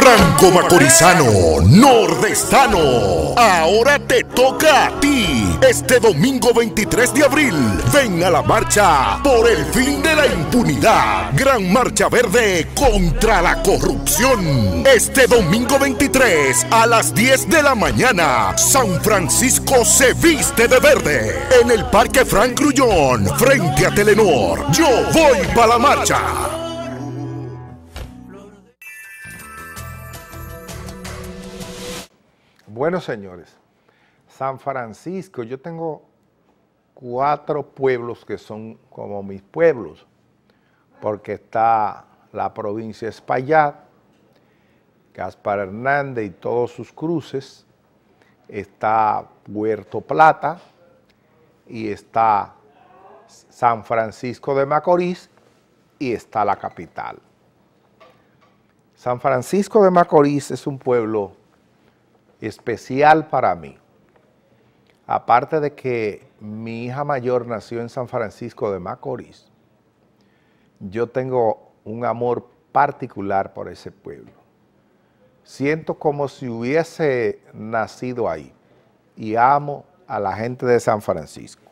Franco Macorizano, nordestano, ahora te toca a ti. Este domingo 23 de abril, ven a la marcha por el fin de la impunidad. Gran Marcha Verde contra la corrupción. Este domingo 23 a las 10 de la mañana, San Francisco se viste de verde. En el Parque Frank Grullón, frente a Telenor. Yo voy para la marcha. Bueno, señores, San Francisco, yo tengo 4 pueblos que son como mis pueblos, porque está la provincia de Espaillat, Gaspar Hernández y todos sus cruces, está Puerto Plata y está San Francisco de Macorís y está la capital. San Francisco de Macorís es un pueblo especial para mí. Aparte de que mi hija mayor nació en San Francisco de Macorís, yo tengo un amor particular por ese pueblo. Siento como si hubiese nacido ahí y amo a la gente de San Francisco.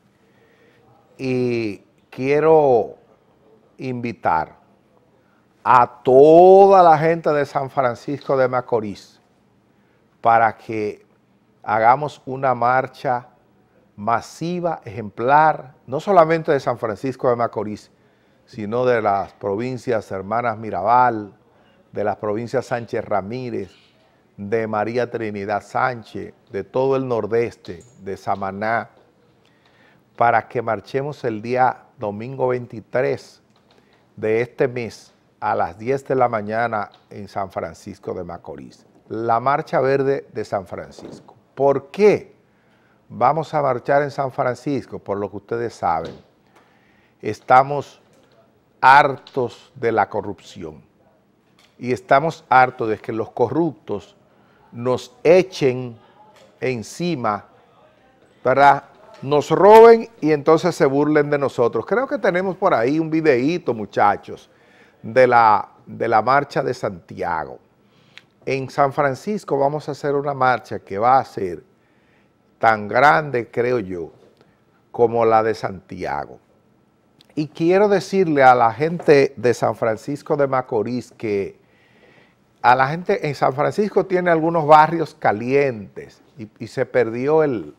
Y quiero invitar a toda la gente de San Francisco de Macorís para que hagamos una marcha masiva, ejemplar, no solamente de San Francisco de Macorís, sino de las provincias Hermanas Mirabal, de las provincias Sánchez Ramírez, de María Trinidad Sánchez, de todo el nordeste, de Samaná, para que marchemos el día domingo 23 de este mes a las 10 de la mañana en San Francisco de Macorís. La Marcha Verde de San Francisco. ¿Por qué vamos a marchar en San Francisco? Por lo que ustedes saben, estamos hartos de la corrupción y estamos hartos de que los corruptos nos echen encima, ¿verdad? Nos roben y entonces se burlen de nosotros. Creo que tenemos por ahí un videíto, muchachos, de la Marcha de Santiago. En San Francisco vamos a hacer una marcha que va a ser tan grande, creo yo, como la de Santiago. Y quiero decirle a la gente de San Francisco de Macorís que a la gente en San Francisco tiene algunos barrios calientes y se perdió el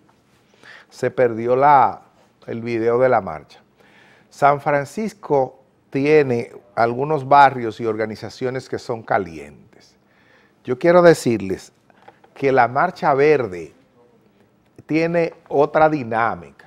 video de la marcha. San Francisco tiene algunos barrios y organizaciones que son calientes. Yo quiero decirles que la Marcha Verde tiene otra dinámica,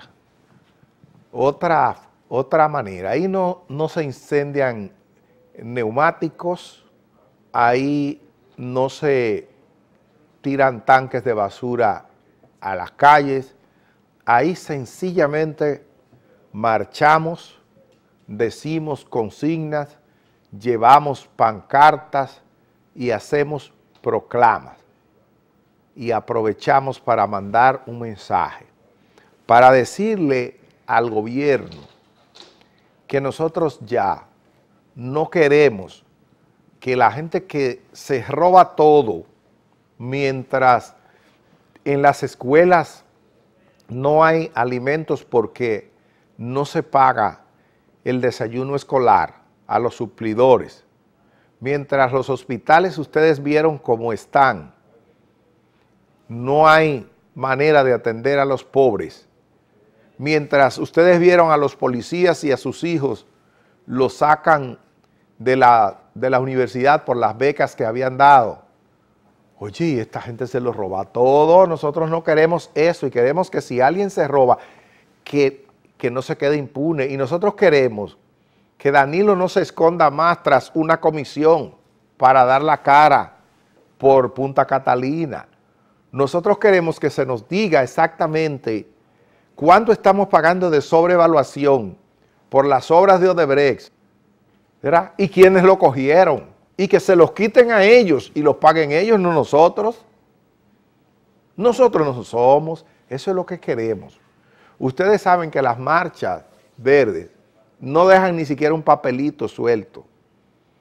otra manera. Ahí no se incendian neumáticos, ahí no se tiran tanques de basura a las calles, ahí sencillamente marchamos, decimos consignas, llevamos pancartas y hacemos proclamas y aprovechamos para mandar un mensaje, para decirle al gobierno que nosotros ya no queremos que la gente que se roba todo, mientras en las escuelas no hay alimentos porque no se paga el desayuno escolar a los suplidores, mientras los hospitales ustedes vieron cómo están, no hay manera de atender a los pobres, mientras ustedes vieron a los policías y a sus hijos, los sacan de la universidad por las becas que habían dado. Oye, esta gente se lo roba todo, nosotros no queremos eso y queremos que si alguien se roba, que no se quede impune. Y nosotros queremos que Danilo no se esconda más tras una comisión para dar la cara por Punta Catalina. Nosotros queremos que se nos diga exactamente cuánto estamos pagando de sobrevaluación por las obras de Odebrecht, ¿verdad? Y quiénes lo cogieron, y que se los quiten a ellos y los paguen ellos, no nosotros. Nosotros no somos, eso es lo que queremos. Ustedes saben que las marchas verdes no dejan ni siquiera un papelito suelto.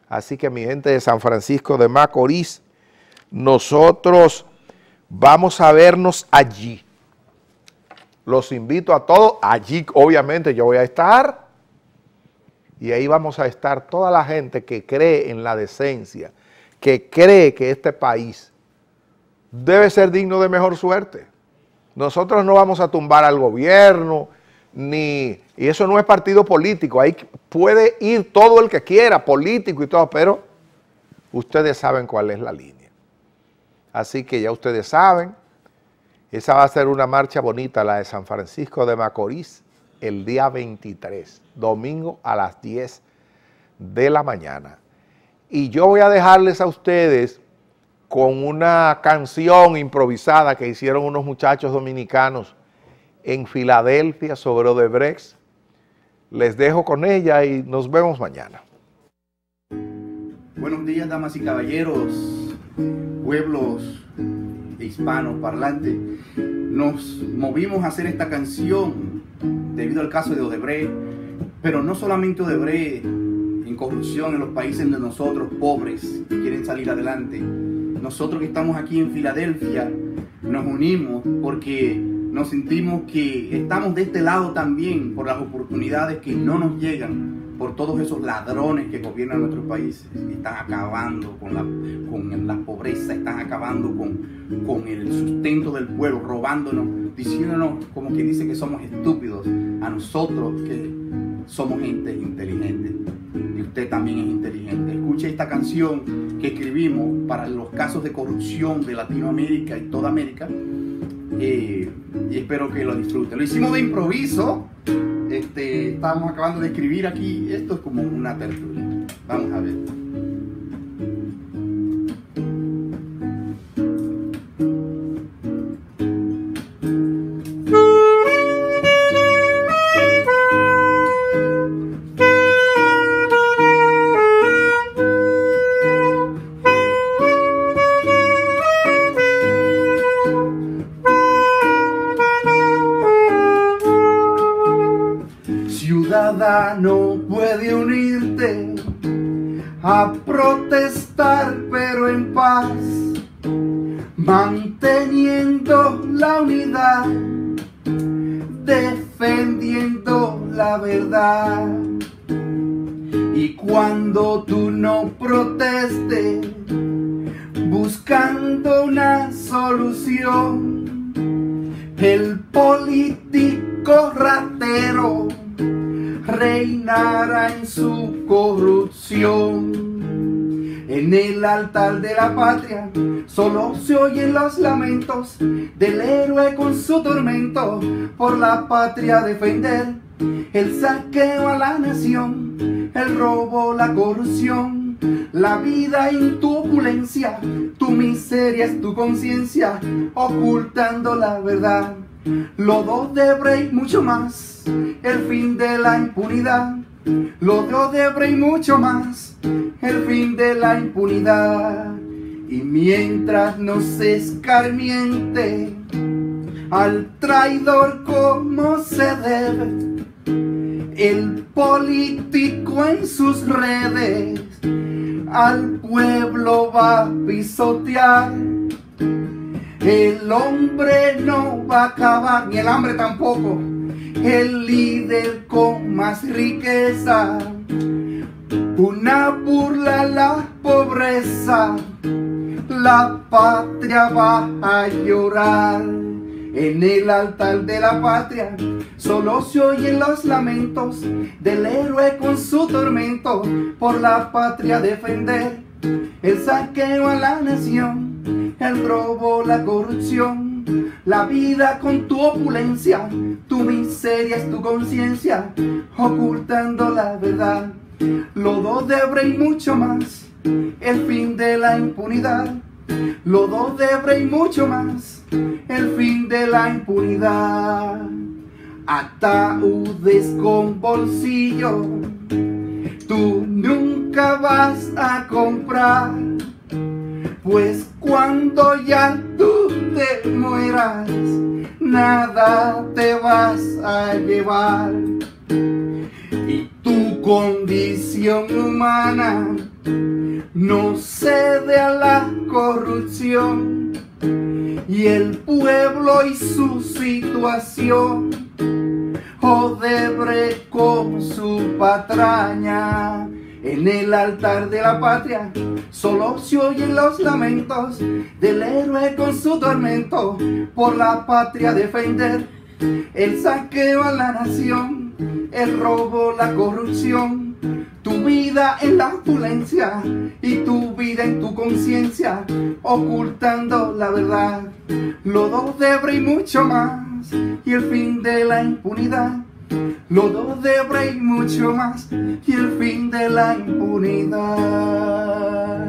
Así que mi gente de San Francisco de Macorís, nosotros vamos a vernos allí. Los invito a todos, allí obviamente yo voy a estar, y ahí vamos a estar toda la gente que cree en la decencia, que cree que este país debe ser digno de mejor suerte. Nosotros no vamos a tumbar al gobierno, y eso no es partido político, ahí puede ir todo el que quiera, político y todo, pero ustedes saben cuál es la línea. Así que ya ustedes saben, esa va a ser una marcha bonita, la de San Francisco de Macorís, el día 23, domingo a las 10 de la mañana. Y yo voy a dejarles a ustedes con una canción improvisada que hicieron unos muchachos dominicanos en Filadelfia sobre Odebrecht. Les dejo con ella y nos vemos mañana. Buenos días, damas y caballeros, pueblos hispanos parlantes. Nos movimos a hacer esta canción debido al caso de Odebrecht, pero no solamente Odebrecht, en corrupción en los países de nosotros, pobres, que quieren salir adelante. Nosotros que estamos aquí en Filadelfia nos unimos porque nos sentimos que estamos de este lado también por las oportunidades que no nos llegan, por todos esos ladrones que gobiernan nuestros países. Están acabando con la pobreza, están acabando con el sustento del pueblo, robándonos, diciéndonos como que dice que somos estúpidos, a nosotros que somos gente inteligente. Y usted también es inteligente. Escuche esta canción que escribimos para los casos de corrupción de Latinoamérica y toda América, y espero que lo disfruten. Lo hicimos de improviso. Estamos acabando de escribir aquí. Esto es como una tertulia. Vamos a ver. Ciudadano, puede unirte a protestar, pero en paz, manteniendo la unidad, defendiendo la verdad. Y cuando tú no protestes, buscando una solución, el político ratero reinará en su corrupción. En el altar de la patria solo se oyen los lamentos del héroe con su tormento, por la patria defender, el saqueo a la nación, el robo, la corrupción, la vida en tu opulencia, tu miseria es tu conciencia, ocultando la verdad. Lo de Odebrecht mucho más, el fin de la impunidad. Lo de Odebrecht mucho más, el fin de la impunidad. Y mientras no se escarmiente al traidor como se debe, el político en sus redes al pueblo va a pisotear. El hombre no va a acabar, ni el hambre tampoco. El líder con más riqueza, una burla a la pobreza, la patria va a llorar. En el altar de la patria solo se oyen los lamentos del héroe con su tormento, por la patria defender, el saqueo a la nación, el robo, la corrupción, la vida con tu opulencia, tu miseria es tu conciencia, ocultando la verdad. Lo de Odebrecht mucho más, el fin de la impunidad. Lo de Odebrecht mucho más, el fin de la impunidad. Ataúdes con bolsillo tú nunca vas a comprar, pues cuando ya tú te mueras, nada te vas a llevar. Y tu condición humana no cede a la corrupción y el pueblo y su situación. Odebrecht con su patraña en el altar de la patria, solo se oyen los lamentos del héroe con su tormento. Por la patria defender, el saqueo a la nación, el robo, la corrupción, tu vida en la opulencia y tu vida en tu conciencia, ocultando la verdad, lo de Odebrecht y mucho más, y el fin de la impunidad. Lo de Odebrecht y mucho más, y el fin de la impunidad.